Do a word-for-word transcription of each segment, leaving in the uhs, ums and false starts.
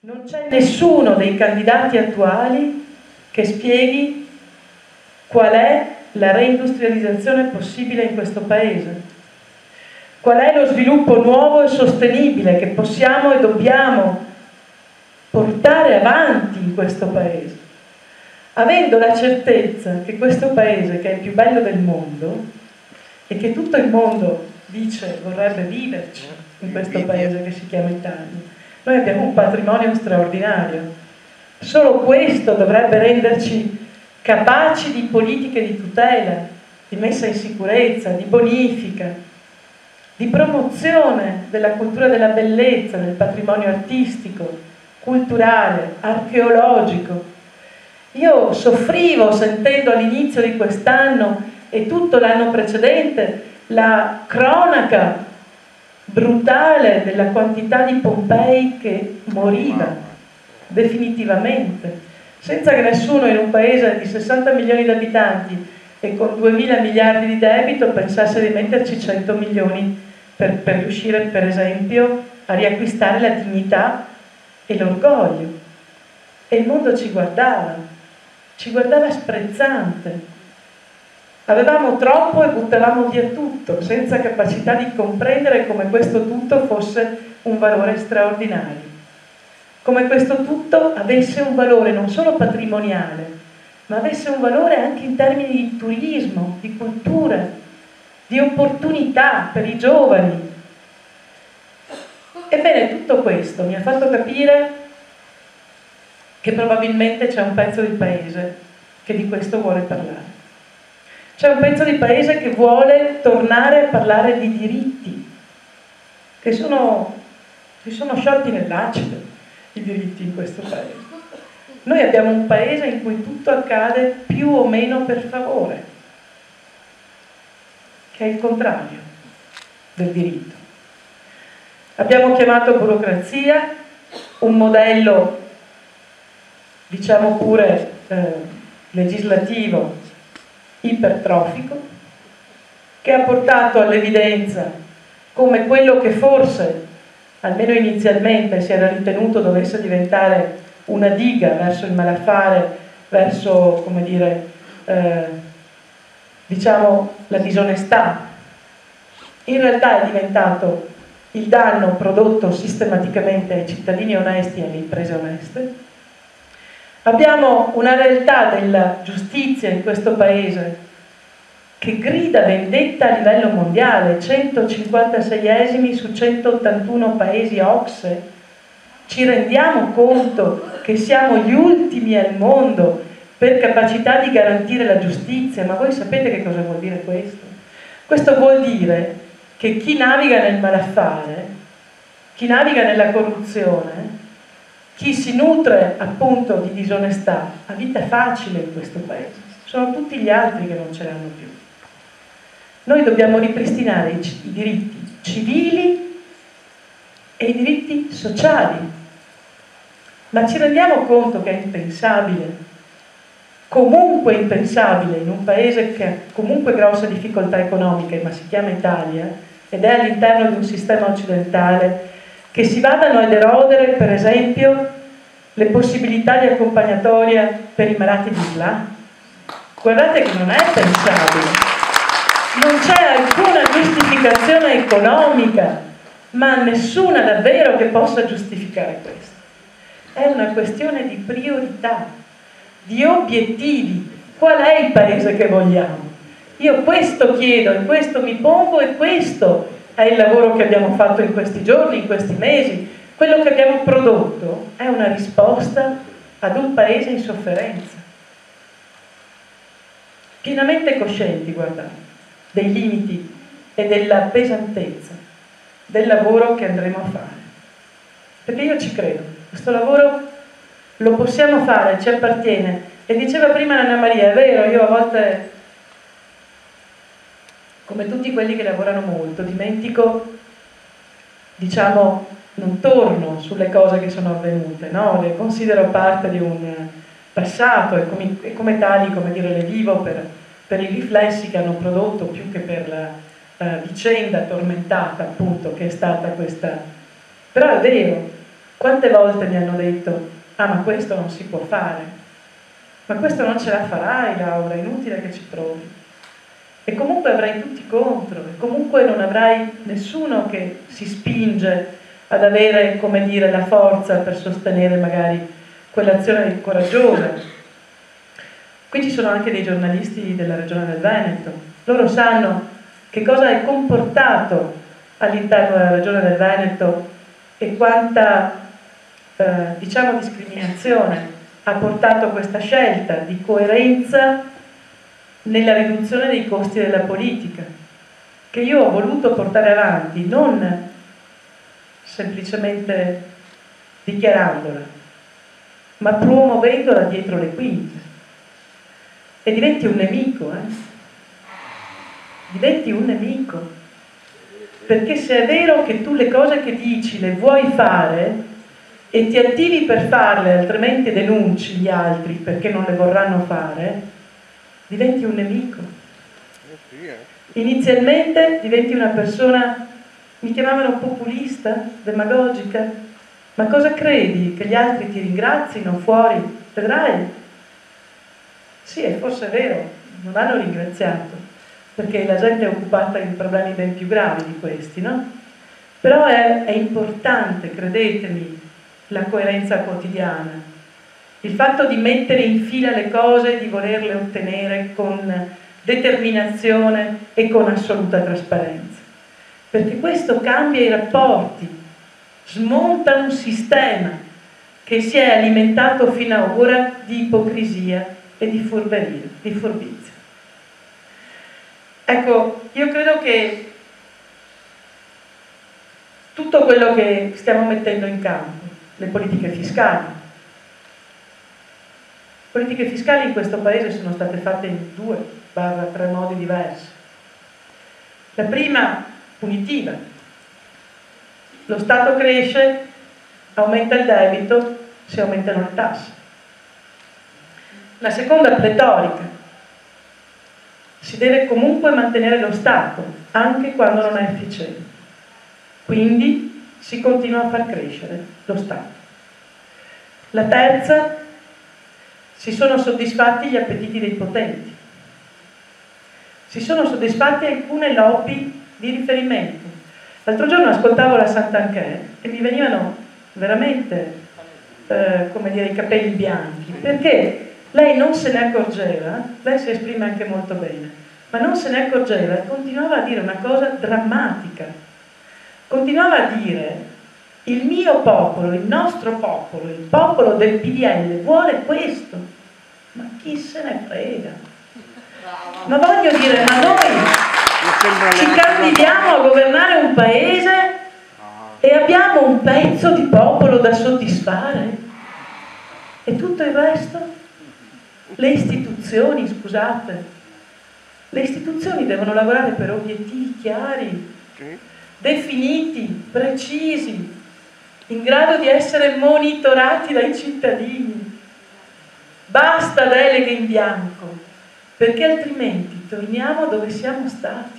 Non c'è nessuno dei candidati attuali che spieghi qual è la reindustrializzazione possibile in questo Paese, qual è lo sviluppo nuovo e sostenibile che possiamo e dobbiamo portare avanti in questo Paese, avendo la certezza che questo Paese, che è il più bello del mondo e che tutto il mondo dice vorrebbe viverci in questo Paese che si chiama Italia, noi abbiamo un patrimonio straordinario. Solo questo dovrebbe renderci capaci di politiche di tutela, di messa in sicurezza, di bonifica, di promozione della cultura della bellezza, del patrimonio artistico, culturale, archeologico. Io soffrivo sentendo all'inizio di quest'anno e tutto l'anno precedente la cronaca brutale della quantità di Pompei che moriva definitivamente, senza che nessuno in un paese di sessanta milioni di abitanti e con duemila miliardi di debito pensasse di metterci cento milioni per, per riuscire, per esempio, a riacquistare la dignità e l'orgoglio. E il mondo ci guardava, ci guardava sprezzante. Avevamo troppo e buttavamo via tutto, senza capacità di comprendere come questo tutto fosse un valore straordinario, come questo tutto avesse un valore non solo patrimoniale, ma avesse un valore anche in termini di turismo, di cultura, di opportunità per i giovani. Ebbene, tutto questo mi ha fatto capire che probabilmente c'è un pezzo di paese che di questo vuole parlare. C'è un pezzo di paese che vuole tornare a parlare di diritti, che sono, si sono sciolti nell'acido, i diritti in questo paese. Noi abbiamo un paese in cui tutto accade più o meno per favore, che è il contrario del diritto. Abbiamo chiamato burocrazia un modello, diciamo pure eh, legislativo, ipertrofico, che ha portato all'evidenza come quello che forse, almeno inizialmente, si era ritenuto dovesse diventare una diga verso il malaffare, verso, come dire, eh, diciamo, la disonestà, in realtà è diventato il danno prodotto sistematicamente ai cittadini onesti e alle imprese oneste. Abbiamo una realtà della giustizia in questo paese che grida vendetta a livello mondiale, centocinquantaseiesimi su centottantuno paesi O C S E. Ci rendiamo conto che siamo gli ultimi al mondo per capacità di garantire la giustizia, ma voi sapete che cosa vuol dire questo? Questo vuol dire che chi naviga nel malaffare, chi naviga nella corruzione, chi si nutre appunto di disonestà ha vita facile in questo paese, sono tutti gli altri che non ce l'hanno più. Noi dobbiamo ripristinare i, i diritti civili e i diritti sociali, ma ci rendiamo conto che è impensabile, comunque impensabile, in un paese che ha comunque grosse difficoltà economiche, ma si chiama Italia, ed è all'interno di un sistema occidentale, che si vadano ad erodere, per esempio, le possibilità di accompagnatoria per i malati di S L A. Guardate che non è pensabile, non c'è alcuna giustificazione economica, ma nessuna davvero che possa giustificare questo. È una questione di priorità, di obiettivi. Qual è il paese che vogliamo? Io questo chiedo e questo mi pongo e questo è il lavoro che abbiamo fatto in questi giorni, in questi mesi. Quello che abbiamo prodotto è una risposta ad un paese in sofferenza. Pienamente coscienti, guardate, dei limiti e della pesantezza del lavoro che andremo a fare. Perché io ci credo, questo lavoro lo possiamo fare, ci appartiene. E diceva prima Anna Maria, è vero, io a volte, come tutti quelli che lavorano molto, dimentico, diciamo, non torno sulle cose che sono avvenute, no? Le considero parte di un passato e come, e come tali, come dire, le vivo per, per i riflessi che hanno prodotto più che per la uh, vicenda tormentata, appunto, che è stata questa. Però è vero, Quante volte mi hanno detto: ah, ma questo non si può fare, ma questo non ce la farai Laura, è inutile che ci provi, e comunque avrai tutti contro, e comunque non avrai nessuno che si spinge ad avere, come dire, la forza per sostenere magari quell'azione coraggiosa. Qui ci sono anche dei giornalisti della regione del Veneto, loro sanno che cosa è comportato all'interno della regione del Veneto e quanta eh, diciamo discriminazione ha portato questa scelta di coerenza nella riduzione dei costi della politica, che io ho voluto portare avanti non semplicemente dichiarandola, ma promuovendola dietro le quinte. E diventi un nemico, eh? Diventi un nemico. Perché se è vero che tu le cose che dici le vuoi fare e ti attivi per farle, altrimenti denunci gli altri perché non le vorranno fare, diventi un nemico. Inizialmente diventi una persona, mi chiamavano populista, demagogica, ma cosa credi? Che gli altri ti ringrazino fuori? Vedrai. Sì, e forse è vero, non hanno ringraziato, perché la gente è occupata in problemi ben più gravi di questi, no? Però è, è importante, credetemi, la coerenza quotidiana, il fatto di mettere in fila le cose, di volerle ottenere con determinazione e con assoluta trasparenza, perché questo cambia i rapporti, smonta un sistema che si è alimentato fino ad ora di ipocrisia e di furberia, di furbizia. Ecco, io credo che tutto quello che stiamo mettendo in campo, le politiche fiscali, le politiche fiscali in questo paese sono state fatte in due, barra tre modi diversi. La prima, punitiva. Lo Stato cresce, aumenta il debito, si aumentano le tasse. La seconda, pletorica. Si deve comunque mantenere lo Stato, anche quando non è efficiente. Quindi si continua a far crescere lo Stato. La terza, si sono soddisfatti gli appetiti dei potenti. Si sono soddisfatti alcune lobby di riferimento. L'altro giorno ascoltavo la Santanchè e mi venivano veramente, eh, come dire, i capelli bianchi, perché lei non se ne accorgeva, lei si esprime anche molto bene, ma non se ne accorgeva e continuava a dire una cosa drammatica. Continuava a dire: il mio popolo, il nostro popolo, il popolo del P D L vuole questo. Ma chi se ne frega? Ma voglio dire, ma noi ci candidiamo a governare un paese e abbiamo un pezzo di popolo da soddisfare? E tutto il resto? Le istituzioni, scusate, le istituzioni devono lavorare per obiettivi chiari, definiti, precisi, in grado di essere monitorati dai cittadini. Basta deleghe in bianco, perché altrimenti torniamo dove siamo stati.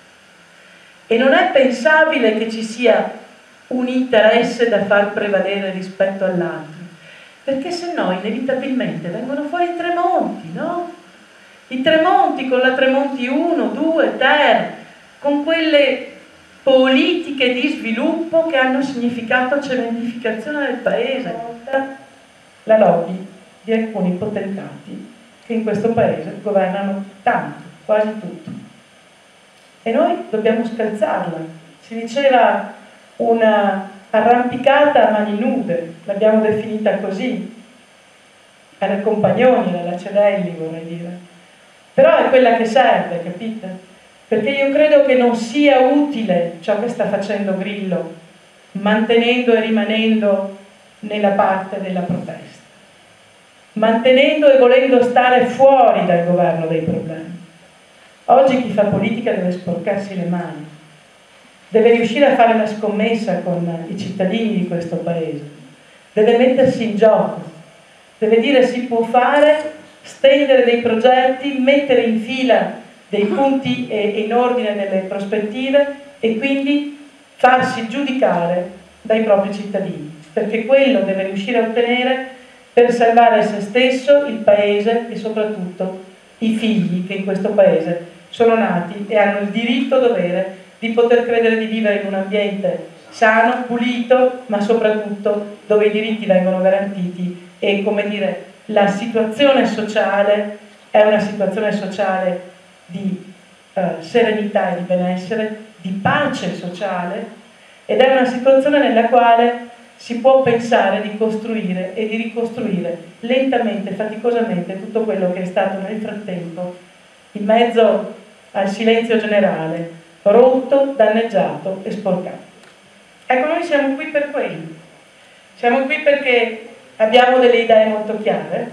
E non è pensabile che ci sia un interesse da far prevalere rispetto all'altro, perché se no inevitabilmente vengono fuori i Tremonti, no? I Tremonti con la Tremonti uno, due, Ter, con quelle politiche di sviluppo che hanno significato cementificazione del paese. La lobby di alcuni potentati che in questo paese governano tanto, quasi tutto. E noi dobbiamo scalzarla. Si diceva una arrampicata a mani nude, l'abbiamo definita così, alla Compagnoni, alla Cedelli vorrei dire. Però è quella che serve, capite? Perché io credo che non sia utile ciò che sta facendo Grillo, mantenendo e rimanendo nella parte della protesta, mantenendo e volendo stare fuori dal governo dei problemi. Oggi chi fa politica deve sporcarsi le mani, deve riuscire a fare una scommessa con i cittadini di questo paese, deve mettersi in gioco, deve dire si può fare, stendere dei progetti, mettere in fila dei punti e in ordine delle prospettive e quindi farsi giudicare dai propri cittadini. perché quello deve riuscire a ottenere per salvare se stesso, il paese e soprattutto i figli che in questo paese sono nati e hanno il diritto-dovere di poter credere di vivere in un ambiente sano, pulito, ma soprattutto dove i diritti vengono garantiti e, come dire, la situazione sociale è una situazione sociale di eh, serenità e di benessere, di pace sociale, ed è una situazione nella quale si può pensare di costruire e di ricostruire lentamente, faticosamente tutto quello che è stato nel frattempo, in mezzo al silenzio generale, rotto, danneggiato e sporcato. Ecco, noi siamo qui per quello. Siamo qui perché abbiamo delle idee molto chiare,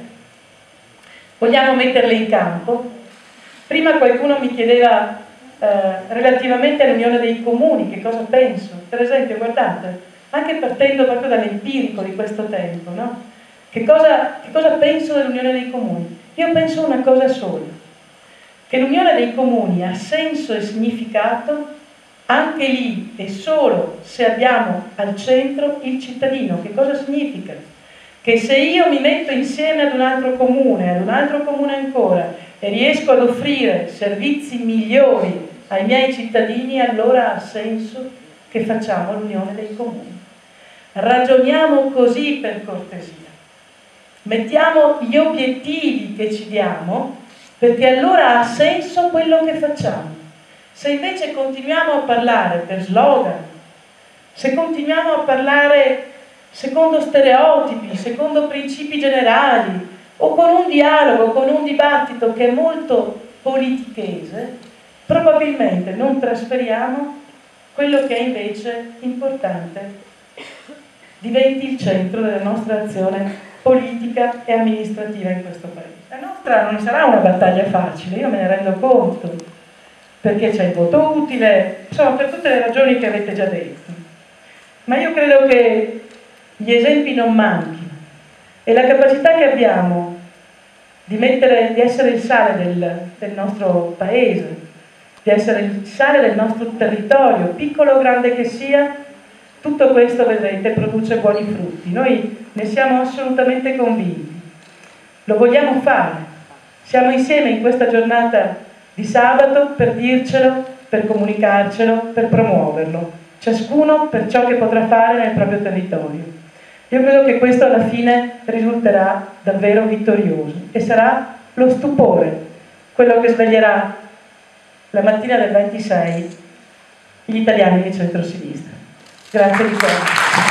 vogliamo metterle in campo. Prima qualcuno mi chiedeva eh, relativamente all'Unione dei Comuni che cosa penso. Per esempio, guardate, anche partendo proprio dall'empirico di questo tempo, no? Che cosa, che cosa penso dell'Unione dei Comuni? Io penso una cosa sola, che l'Unione dei Comuni ha senso e significato anche lì e solo se abbiamo al centro il cittadino. Che cosa significa? Che se io mi metto insieme ad un altro comune, ad un altro comune ancora, e riesco ad offrire servizi migliori ai miei cittadini, allora ha senso che facciamo l'Unione dei Comuni. Ragioniamo così, per cortesia. Mettiamo gli obiettivi che ci diamo, perché allora ha senso quello che facciamo. Se invece continuiamo a parlare per slogan, se continuiamo a parlare secondo stereotipi, secondo principi generali, o con un dialogo, con un dibattito che è molto politichese, probabilmente non trasferiamo quello che è invece importante, diventi il centro della nostra azione politica e amministrativa in questo paese. La nostra non sarà una battaglia facile, io me ne rendo conto, perché c'è il voto utile, insomma, per tutte le ragioni che avete già detto. Ma io credo che gli esempi non manchino e la capacità che abbiamo di, mettere, di essere il sale del, del nostro paese, di essere il sale del nostro territorio, piccolo o grande che sia, tutto questo, vedrete, produce buoni frutti. Noi ne siamo assolutamente convinti. Lo vogliamo fare. Siamo insieme in questa giornata di sabato per dircelo, per comunicarcelo, per promuoverlo. Ciascuno per ciò che potrà fare nel proprio territorio. Io credo che questo alla fine risulterà davvero vittorioso e sarà lo stupore, quello che sveglierà la mattina del ventisei gli italiani di centrosinistra. Grazie di cuore.